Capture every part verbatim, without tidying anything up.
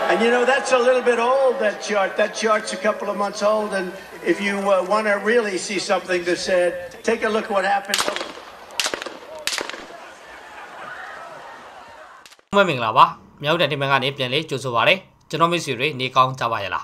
And you know, that's a little bit old, that chart. That chart's a couple of months old. And if you uh, want to really see something that's said, take a look at what happened. မင်္ဂလာပါမြောက်တဲ့ဒီမန်ကနေပြန်လေးကြိုဆိုပါရစေကျွန်တော်မိတ်ဆွေတွေနေကောင်းကြပါရဲ့လား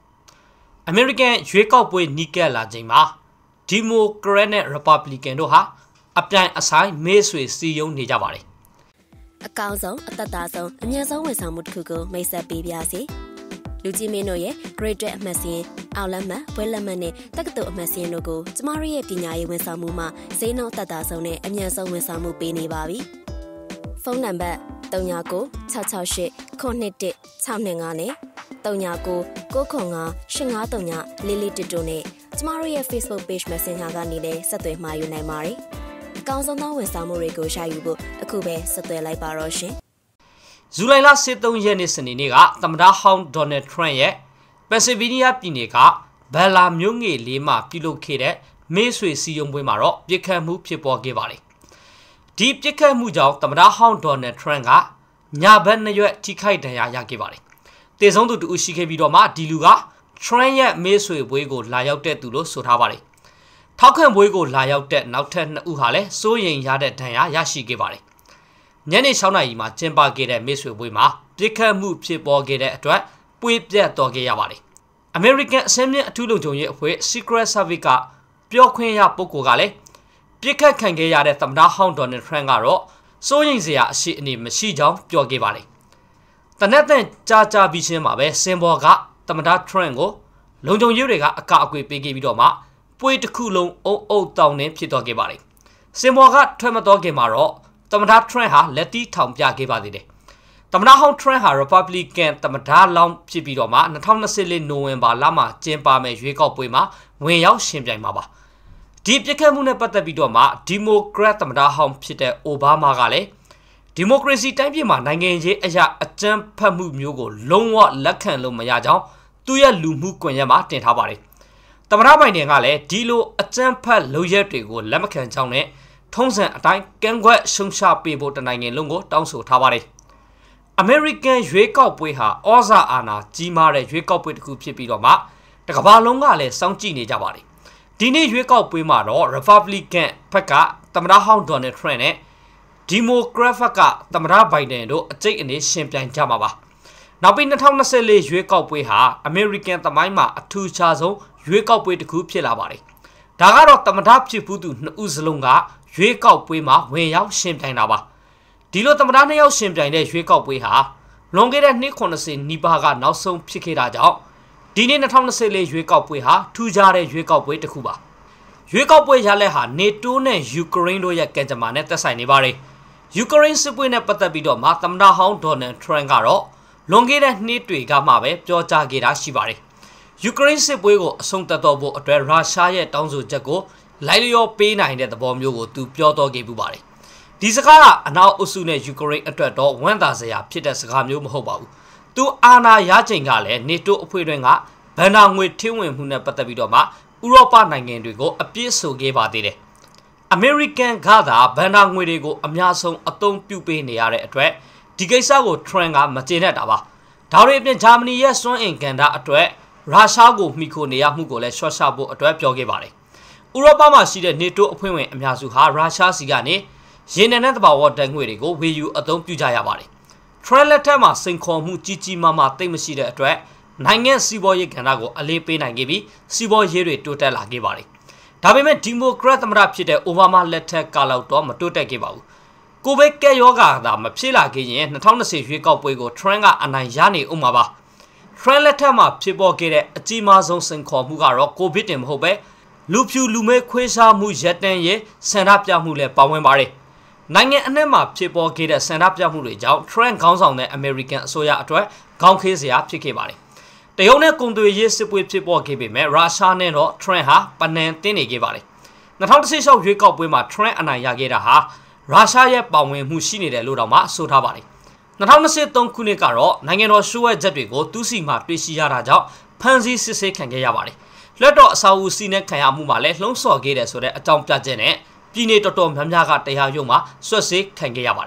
American ရွေးကောက်ပွဲနီးကပ်လာချိန်မှာ Democrat နဲ့ Republican တို့ဟာအပြိုင်အဆိုင်မဲဆွေစီယုံနေကြပါတယ်အကောင်းဆုံးအသက်သာဆုံးအမြတ်ဆုံးဝန်ဆောင်မှုတစ်ခုကိုမိတ်ဆက်ပေးပါစီလူကြီးမင်းတို့ရဲ့ Great အမှတ်စဉ်အောင်လက်မှတ်ဘွဲလက်မှတ်နဲ့တက္ကသိုလ်အမှတ်စဉ်တို့ကိုကျမတို့ရဲ့ပညာရေးဝန်ဆောင်မှုမှာဈေးနှုန်းသက်သာဆုံးနဲ့အမြတ်ဆုံးဝန်ဆောင်မှုပေးနေပါပြီဖုန်းနံပါတ်၃၉၉၆၆၈ခုနှစ်၁၆နှစ်၅နဲ့၃၉၉၉ခု၅၈၅၃ည၄၄တစ်တို့နဲ့ကျမတို့ရဲ့ Facebook Page Messenger ကနေလည်းဆက်သွယ်မှာယူနိုင်ပါတယ်အကောင်းဆုံးသောဝန်ဆောင်မှုတွေကိုရယူဖို့အခုပဲဆက်သွယ်လိုက်ပါတော့ရှင်ဇူလိုင်လ၁၃ရက်နေ့စနေနေ့ကသမ္မတဟောင်းဒေါ်နယ်ထရန့်ရဲ့ Pennsylvania ပြည်နယ်ကဘယ်လာမြို့ငယ်လေးမှာပြုလုပ်ခဲ့တဲ့မဲဆွေစီယုံပွဲမှာတော့ပြစ်ခတ်မှုဖြစ်ပေါ်ခဲ့ပါတယ်ဒီပြစ်ခတ်မှုကြောင့်သမ္မတဟောင်းဒေါ်နယ်ထရန့်ကညာဘက်နှစ်ရွက်ထိခိုက်ဒဏ်ရာရခဲ့ပါတယ်။တေဆုံးသူတူရှိခဲ့ပြီးတော့မှဒီလူကထရန့်ရဲ့မဲဆွေပွဲကိုလာရောက်တဲ့သူလို့ဆိုထားပါတယ်။ထောက်ခံပွဲကိုလာရောက်တဲ့နောက်ထပ်နှစ်ဦးဟာလည်းစိုးရိမ်ရတဲ့ဒဏ်ရာရရှိခဲ့ပါတယ်။ညနေ၆နာရီမှာကျင်းပခဲ့တဲ့မဲဆွေပွဲမှာပြစ်ခတ်မှုဖြစ်ပေါ်ခဲ့တဲ့အတွက်ပွေပြတ်တော်ခဲ့ရပါတယ်။ American အစင်းမြင့်အထူးလုံခြုံရေးအဖွဲ့ Secret Service ကပြောခွင့်ရပုဂ္ဂိုလ်ကလည်းပြစ်ခတ်ခံခဲ့ရတဲ့သမ္မတဟောင်းဒေါ်နယ်ထရန့်ကတော့စိုးရိမ်စရာအရှိအနေမရှိကြောင်းပြောခဲ့ပါတယ်။တနက်တန်ကြာကြာပြီးချင်းမှာပဲစင်ဘော်ကသမ္မတထရန့်ကိုလုံခြုံရေးတွေကအကာအကွယ်ပေးခဲ့ပြီးတော့မှပွေတစ်ခုလုံးအုပ်အုပ်တောင်းနေဖြစ်သွားခဲ့ပါတယ်။စင်ဘော်ကထွက်မတော်ခင်မှာတော့သမ္မတထရန့်ဟာလက်တီထောင်ပြခဲ့ပါသေးတယ်။သမ္မတဟောင်းထရန့်ဟာ Republican သမ္မတလောင်းဖြစ်ပြီးတော့မှ၂၀၂၄နိုဝင်ဘာလမှာကျင်းပမယ့်ရွေးကောက်ပွဲမှာဝင်ရောက်ရှင်ပြိုင်မှာပါ။ဒီပြစ်ခတ်မှုနဲ့ပတ်သက်ပြီးတော့မှဒီမိုကရက်သမ္မတဟောင်းဖြစ်တဲ့အိုဘားမားကလည်းဒီမိုကရေစီတိုင်းပြည်မှာနိုင်ငံရေးအရာအကြမ်းဖက်မှုမျိုးကိုလုံးဝလက်ခံလို့မရကြောင်းသူ့ရဲ့လူမှုကွန်ရက်မှာတင်ထားပါတယ်။သမ္မတဘိုင်ဒန်ကလည်းဒီလိုအကြမ်းဖက်လုပ်ရက်တွေကိုလက်မခံကြောင်းနဲ့ထုံးစံအတိုင်းကန့်ကွက်ရှုံချပေးဖို့တနိုင်ငံလုံးကိုတောင်းဆိုထားပါတယ်။ American ရွေးကောက်ပွဲဟာဩဇာအာဏာကြီးမားတဲ့ရွေးကောက်ပွဲတစ်ခုဖြစ်ပြီးတော့မှတကမ္ဘာလုံးကလည်းစောင့်ကြည့်နေကြပါတယ်။ဒီနေ့ရွေးကောက်ပွဲမှာတော့ Republican ဘက်ကသမ္မတဟောင်းဒေါ်နယ်ထရန့်နဲ့ Democrat ဘက်ကသမ္မတဘိုင်ဒန်တို့အကျိတ်အနေရှင်ပြိုင်ကြမှာပါ။နောက်ပြီး၂၀၂၄ရွေးကောက်ပွဲဟာ American သမိုင်းမှာအထူးခြားဆုံးရွေးကောက်ပွဲတစ်ခုဖြစ်လာပါတယ်။ဒါကတော့သမ္မတဖြစ်ဖူးသူနှစ်ဦးစလုံးကရွေးကောက်ပွဲမှာဝင်ရောက်ရှင်ပြိုင်တာပါ။ဒီလိုသမ္မတနှစ်ယောက်ရှင်ပြိုင်တဲ့ရွေးကောက်ပွဲဟာလွန်ခဲ့တဲ့နှစ်၇၀နီးပါးကနောက်ဆုံးဖြစ်ခဲ့တာကြောင့်ဒီနေ့၂၀၂၄ရွေးကောက်ပွဲဟာထူးခြားတဲ့ရွေးကောက်ပွဲတစ်ခုပါရွေးကောက်ပွဲရလဒ်ဟာ NATO နဲ့ယူကရိန်းတို့ရဲ့ကံကြမ္မာနဲ့သက်ဆိုင်နေပါတယ်ယူကရိန်းစစ်ပွဲနဲ့ပတ်သက်ပြီးတော့မှသမ္မတဟောင်းဒေါ်နယ်ထရန့်ကတော့လွန်ခဲ့တဲ့နှစ်တွေကမှပဲပြောကြားခဲ့တာရှိပါတယ်ယူကရိန်းစစ်ပွဲကိုအဆုံးသတ်တော့ဖို့အတွက်ရုရှားရဲ့တောင်းဆိုချက်ကိုလိုက်လျောပေးနိုင်တဲ့သဘောမျိုးကိုသူပြောတော့ခဲ့ပူပါတယ်ဒီစကားကအနောက်အုပ်စုနဲ့ယူကရိန်းအတွက်တော့ဝမ်းသာစရာဖြစ်တဲ့စကားမျိုးမဟုတ်ပါဘူးသူအာဏာရချိန်ကလည်း NATO အဖွဲ့တွင်ကဘဏ္ဍာငွေထင်းဝင်မှုနဲ့ပတ်သက်ပြီးတော့မှဥရောပနိုင်ငံတွေကိုအပြစ်ဆိုခဲ့ပါသေးတယ်။ American ကသာဘဏ္ဍာငွေတွေကိုအများဆုံးအသုံးပြုပေးနေရတဲ့အတွက်ဒီကိစ္စကို Trump ကမကျေနပ်တာပါ။ဒါတွေအပြင်ဂျာမနီရဲ့စွမ်းအင်ကန်တာအတွက်ရုရှားကိုမှီခိုနေရမှုကိုလည်းရှော့ချဖို့အတွက်ပြောခဲ့ပါတယ်။ဥရောပမှာရှိတဲ့ NATO အဖွဲ့ဝင်အများစုဟာရုရှားစီကနေရေနံနဲ့သဘာဝဓာတ်ငွေတွေကိုဝယ်ယူအသုံးပြုကြရပါတယ်။ Trump လက်ထက်မှာစိန်ခေါ်မှုကြီးကြီးမားမားသိမ့်မရှိတဲ့အတွက်နိုင်ငံစီးပွားရေးကဏ္ဍကိုအလေးပေးနိုင်ခဲ့ပြီးစီးပွားရေးတွေတိုးတက်လာခဲ့ပါတယ်။ဒါပေမဲ့ဒီမိုကရက်သမ္မတဖြစ်တဲ့အိုဘားမားလက်ထက်ကလောက်တော့မတိုးတက်ခဲ့ပါဘူး။ကိုဗစ်ကပ်ရောဂါသာမဖြစ်လာခဲ့ရင်၂၀၂၀ရွေးကောက်ပွဲကိုထရန့်ကအနိုင်ရနေဦးမှာပါ။ထရန့်လက်ထက်မှာဖြစ်ပေါ်ခဲ့တဲ့အကြီးမားဆုံးစိန်ခေါ်မှုကတော့ကိုဗစ်တင်မဟုတ်ပဲလူဖြူလူမဲခွေးရှားမှုရပ်တန့်ရေးဆန္ဒပြမှုလည်းပါဝင်ပါတယ်။နိုင်ငံအနှံ့မှာဖြစ်ပေါ်ခဲ့တဲ့ဆန္ဒပြမှုတွေကြောင့်ထရန့်ခေါင်းဆောင်တဲ့ American အစိုးရအတွက်ခေါင်းခေးစရာဖြစ်ခဲ့ပါတယ်။တရုတ်နဲ့ကုန်သွယ်ရေးစစ်ပွဲဖြစ်ပေါ်ခဲ့ပေမဲ့ရုရှားနဲ့တော့ထရန့်ဟာပနန်တင်းနေခဲ့ပါတယ်။၂၀၁၆ရွေးကောက်ပွဲမှာထရန့်အနိုင်ရခဲ့တာဟာရုရှားရဲ့ပါဝင်မှုရှိနေတယ်လို့တော့မှဆိုထားပါတယ်။၂၀၂၃ခုနှစ်ကတော့နိုင်ငံတော်ရှိုးဝဲချက်တွေကိုသူစီမှာတွေ့ရှိရတာကြောင့်ဖမ်းဆီးစစ်ဆေးခံခဲ့ရပါတယ်။လက်တော်အစာအုပ်စီးနဲ့ခံရမှုမှာလည်းလှုံ့ဆော်ခဲ့တယ်ဆိုတဲ့အကြောင်းပြချက်နဲ့ပြည်내တော်တော်များများကတရားရုံးမှာဆွတ်ဆေးခံခဲ့ရပါတယ်။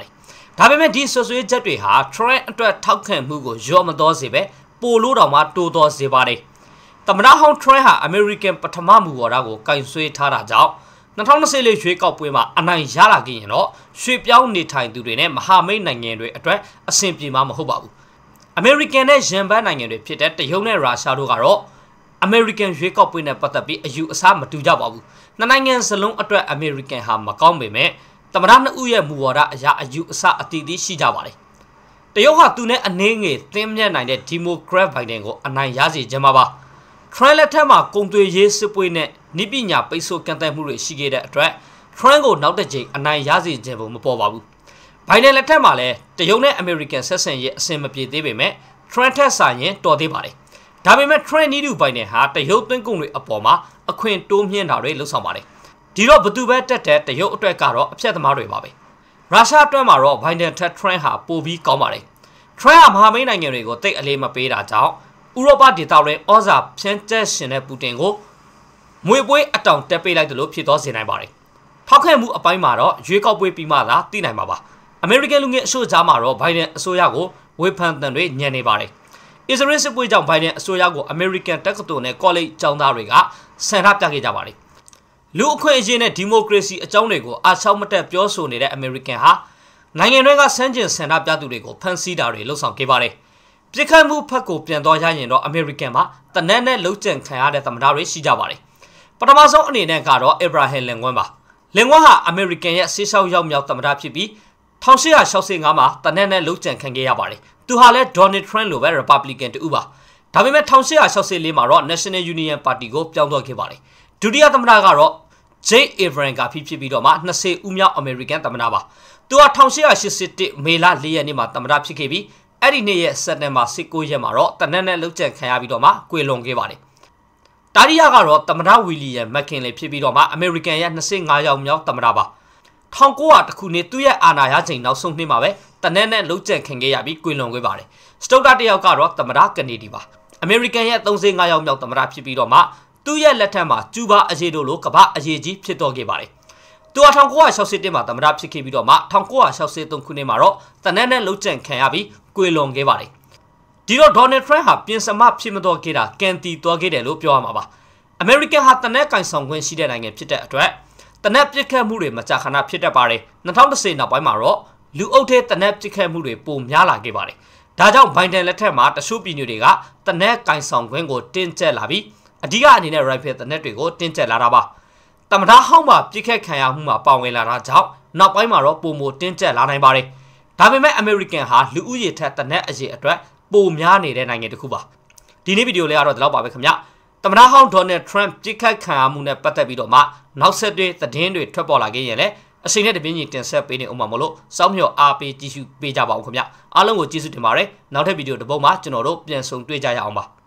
ဒါပေမဲ့ဒီဆွဆွေးချက်တွေဟာ Trump အတွက်ထောက်ခံမှုကိုရော့မတော်စေပဲပိုလို့တောင်မှတိုးတော်စေပါတယ်သမ္မတဟောင်း Trump ဟာ American ပထမမူဝါဒကိုကင်ဆွဲထားတာကြောင့်၂၀၂၄ရွေးကောက်ပွဲမှာအနိုင်ရလာခဲ့ရင်တော့ရွှေပြောင်းနေထိုင်သူတွေနဲ့မဟာမိတ်နိုင်ငံတွေအတွက်အဆင်ပြေမှာမဟုတ်ပါဘူး American နဲ့ရန်ဘတ်နိုင်ငံတွေဖြစ်တဲ့တရုတ်နဲ့ရုရှားတို့ကတော့ American ရွေးကောက်ပွဲနဲ့ပတ်သက်ပြီးအယူအဆမတူကြပါဘူးနှစ်နိုင်ငံစလုံးအတွက် American ဟာမကောင်းပေမဲ့သမ္မတနှစ်ဦးရဲ့မူဝါဒအရာအယူအဆအသီးသီးရှိကြပါတယ်တရုတ်ဟာသူနဲ့အနေငယ်သင်းမြတ်နိုင်တဲ့ Democrat Biden ကိုအနိုင်ရစေချင်မှာပါ Trump လက်ထက်မှာကုန်သွယ်ရေးစစ်ပွဲနဲ့နိပညာပိတ်ဆို့ကန့်သတ်မှုတွေရှိခဲ့တဲ့အတွက် Trump ကိုနောက်တစ်ကြိမ်အနိုင်ရစေခြင်းပုံမပေါ်ပါဘူး Biden လက်ထက်မှာလည်းတရုတ်နဲ့ American ဆက်ဆံရေးအဆင်မပြေသေးပေမဲ့ Trump ထက်စာရင်တော်သေးပါတယ်ဒါပေမဲ့ Trump နီးတူ Biden ဟာတရုတ်သွင်းကုန်တွေအပေါ်မှာအခွင့်တိုးမြှင့်တာတွေလှုပ်ဆောင်ပါတယ်ဒီတော့ဘသူပဲတက်တဲ့တရုတ်အတွက်ကတော့အဖြတ်သမားတွေပါပဲရုရှားအတွက်မှာတော့ Biden ထက် Trump ဟာပိုပြီးကောင်းပါတယ် Trump ဟာမဟာမိတ်နိုင်ငံတွေကိုတိတ်အလေးမပေးတာကြောင့်ဥရောပဒေသတွင်ဩဇာဖြန့်ကျက်ရှင်တဲ့ပူတင်ကိုမွေပွေးအတောင်တက်ပေးလိုက်တယ်လို့ဖြစ်သွားစေနိုင်ပါတယ်ထောက်ခံမှုအပိုင်းမှာတော့ရွေးကောက်ပွဲပြီးမှသာသိနိုင်မှာပါ American လူငယ်အစိုးရမှာတော့ Biden အစိုးရကိုဝေဖန်တန်တွေညံနေပါတယ်အစ္စရေးစစ်ပွဲကြောင့် Biden အစိုးရကို American တက္ကသိုလ်နဲ့ college ကျောင်းသားတွေကဆန္ဒပြခဲ့ကြပါတယ်လူအခွင့်အရေးနဲ့ဒီမိုကရေစီအကြောင်းတွေကိုအားချောက်မတက်ပြောဆိုနေတဲ့ American ဟာနိုင်ငံတွေကစမ်းကျင်ဆန္ဒပြသူတွေကိုဖမ်းဆီးတာတွေလှုပ်ဆောင်ခဲ့ပါတယ်ပြစ်ခတ်မှုဖက်ကိုပြန်သွားရရင်တော့ American မှာတနက်နဲ့လှုပ်ကြံခံရတဲ့သမ္မတတွေရှိကြပါတယ်ပထမဆုံးအနေနဲ့ကတော့ Abraham Lincoln ပါ Lincoln ဟာ American ရဲ့ဆေးလျှောက်ရောက်မြောက်သမ္မတဖြစ်ပြီး၁၈၆၅မှာတနက်နဲ့လှုပ်ကြံခံခဲ့ရပါတယ်သူဟာလည်း Donald Trump လိုပဲ Republican တူပါဒါပေမဲ့၁၈၆၄မှာတော့ National Union Party ကိုပြောင်းသွားခဲ့ပါတယ်ဒုတိယသမ္မတကတော့ J. Abraham ကဖြစ်ပြီးတော့မှ၂၀ဦးမြောက် American သမ္မတပါသူဟာ၁၈၈၁မေလ၄ရက်နေ့မှာသမ္မတဖြစ်ခဲ့ပြီးအဲ့ဒီနေ့ရဲ့စက်တင်ဘာ၁၉ရက်မှာတော့တနက်နဲ့လှုပ်ကြံခံရပြီးတော့မှကွယ်လွန်ခဲ့ပါတယ်တာရီယာကတော့သမ္မတဝီလီယံမက်ခင်လေဖြစ်ပြီးတော့မှ American ရဲ့၂၅ယောက်မြောက်သမ္မတပါ၁၉၀၀ခုနှစ်သူ့ရဲ့အာဏာရချိန်နောက်ဆုံးနှစ်မှာပဲတနက်နဲ့လှုပ်ကြံခံခဲ့ရပြီးကွယ်လွန်ခဲ့ပါတယ်စတုတ်တာတယောက်ကတော့သမ္မတကနေဒီပါ American ရဲ့၃၅ယောက်မြောက်သမ္မတဖြစ်ပြီးတော့မှသူ့ရဲ့လက်ထက်မှာကျူးဘာအရေးတို့လိုကမ္ဘာအရေးကြီးဖြစ်တော်ခဲ့ပါတယ်သူဟာ၁၉၆၁မှာသမ္မတဖြစ်ခဲ့ပြီးတော့မှ၁၉၆၃ခုနှစ်မှာတော့တနက်နဲ့လှုပ်ကြံခံရပြီးကွယ်လွန်ခဲ့ပါတယ်ဒီတော့ Donald Trump ဟာပြင်စမဖြစ်မတော်ခဲ့တာကန်တီသွားခဲ့တယ်လို့ပြောရမှာပါ American ဟာတနက်ကင်ဆောင်ခွင့်ရှိတဲ့နိုင်ငံဖြစ်တဲ့အတွက်တနက်ပစ်ခတ်မှုတွေမကြာခဏဖြစ်တတ်ပါတယ်၂၀၁၀နောက်ပိုင်းမှာတော့လူအုပ်ထဲတနက်ပစ်ခတ်မှုတွေပိုများလာခဲ့ပါတယ်ဒါကြောင့် Biden လက်ထက်မှာတချို့ပြည်နယ်တွေကတနက်ကင်ဆောင်ခွင့်ကိုတင်းကျပ်လာပြီးအဓိကအနေနဲ့ rifle တနက်တွေကိုတင်းကျပ်လာတာပါသမ္မတဟောင်းမှာပြစ်ခတ်ခံရမှုမှာပါဝင်လာတာကြောင့်နောက်ပိုင်းမှာတော့ပုံမတင်းကျပ်လာနိုင်ပါတယ်ဒါပေမဲ့ American ဟာလူဦးရေထက်တနက်အရေးအတွက်ပိုများနေတဲ့နိုင်ငံတစ်ခုပါဒီနေ့ဗီဒီယိုလေးကတော့ဒီလောက်ပါပဲခင်ဗျသမ္မတဟောင်း Donald Trump ပြစ်ခတ်ခံရမှုနဲ့ပတ်သက်ပြီးတော့မှနောက်ဆက်တွဲသတင်းတွေထွက်ပေါ်လာခဲ့ရင်လည်းအချိန်နဲ့တပြင်းညီတင်ဆက်ပေးနေအောင်ပါမလို့စောင့်မျှော်အားပေးကြည့်ရှုပေးကြပါဦးခင်ဗျအားလုံးကိုကျေးဇူးတင်ပါတယ်နောက်ထပ်ဗီဒီယိုတစ်ပုဒ်မှာကျွန်တော်တို့ပြန်ဆုံတွေ့ကြရအောင်ပါ